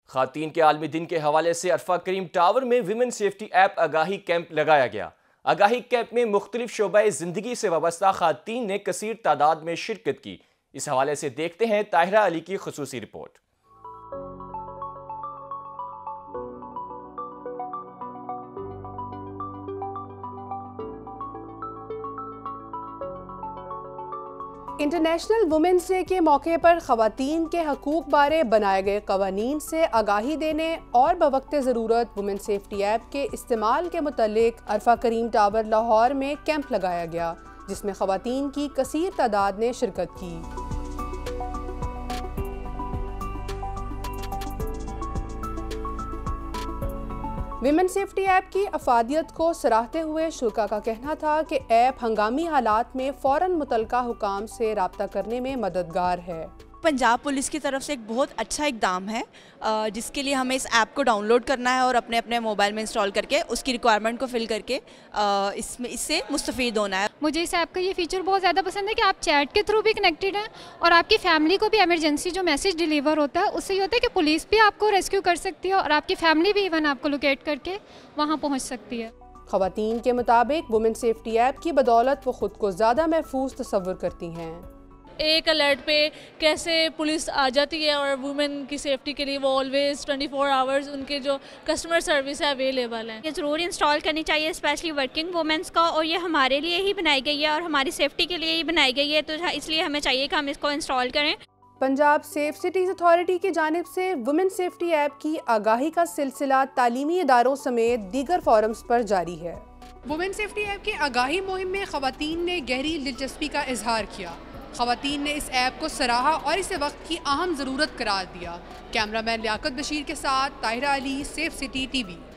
खातीन के आलमी दिन के हवाले से अरफा करीम टावर में विमेन सेफ्टी ऐप आगाही कैंप लगाया गया। आगाही कैंप में मुख्तलिफ शोबाए जिंदगी से वाबस्ता खातीन ने कसीर तादाद में शिरकत की। इस हवाले से देखते हैं ताहिरा अली की खुसूसी रिपोर्ट। इंटरनेशनल वुमेन्स डे के मौके पर ख़वातीन के हकूक़ बारे बनाए गए क़वानीन से आगाही देने और बवक्ते ज़रूरत वुमेन सेफ्टी ऐप के इस्तेमाल के मुतालिक अरफा करीम टावर लाहौर में कैंप लगाया गया, जिसमें ख़वातीन की कसीर तादाद ने शिरकत की। विमेन सेफ्टी ऐप की अफादियत को सराहते हुए शुरा का कहना था कि ऐप हंगामी हालात में फ़ौरन मुतलका हुकाम से राब्ता करने में मददगार है। पंजाब पुलिस की तरफ से एक बहुत अच्छा इक़दाम है, जिसके लिए हमें इस ऐप को डाउनलोड करना है और अपने अपने मोबाइल में इंस्टॉल करके उसकी रिक्वायरमेंट को फिल करके इससे मुस्तफ़ीद होना है। मुझे इस ऐप का ये फीचर बहुत ज़्यादा पसंद है कि आप चैट के थ्रू भी कनेक्टेड हैं और आपकी फैमिली को भी इमरजेंसी जो मैसेज डिलीवर होता है उससे ये होता है कि पुलिस भी आपको रेस्क्यू कर सकती है और आपकी फैमिली भी इवन आपको लोकेट करके वहाँ पहुँच सकती है। ख़वातीन के मुताबिक वुमेन सेफ्टी ऐप की बदौलत वो ख़ुद को ज़्यादा महफूज तस्वुर करती हैं। एक अलर्ट पे कैसे पुलिस आ जाती है और वुमेन की सेफ्टी के लिए वो ऑलवेज 24 आवर्स उनके जो कस्टमर सर्विस है अवेलेबल है। ये ज़रूर इंस्टॉल करनी चाहिए, स्पेशली वर्किंग वुमेंस को, और ये हमारे लिए ही बनाई गई है और हमारी सेफ्टी के लिए ही बनाई गई है, तो इसलिए हमें चाहिए कि हम इसको इंस्टॉल करें। पंजाब सेफ सिटीज़ अथॉरिटी की जानिब से वुमेन सेफ्टी ऐप की आगाही का सिलसिला तालीमी इदारों समेत दीगर फोरम्स पर जारी है। वुमेन सेफ्टी ऐप की आगाही मुहिम में ख़वातीन ने गहरी दिलचस्पी का इजहार किया। ख़वातीन ने इस ऐप को सराहा और इसे वक्त की अहम ज़रूरत करार दिया। कैमरामैन लियाकत बशीर के साथ Tahira Ali, safe city TV.